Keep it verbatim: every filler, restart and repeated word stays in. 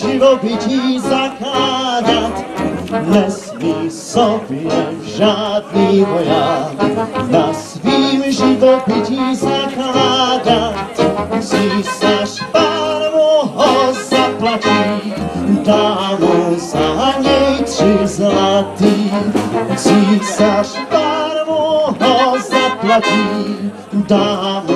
živobytí zakládat. Nesmí sobě žádný voják na svým živobytí zakládat. Císař pán mu ho zaplatí, dá mu za něj tři zlatý. Císař pán mu ho zaplatí, dá mu